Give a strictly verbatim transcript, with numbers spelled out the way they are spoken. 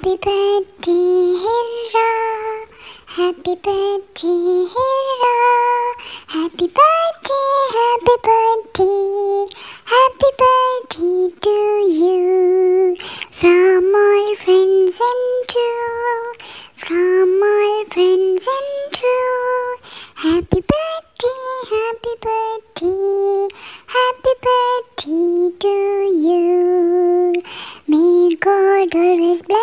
Happy birthday, Hira. Happy birthday, Hira. Happy birthday, happy birthday. Happy birthday to you. From all friends and true. From all friends and true. Happy birthday, happy birthday. Happy birthday to you. May God always bless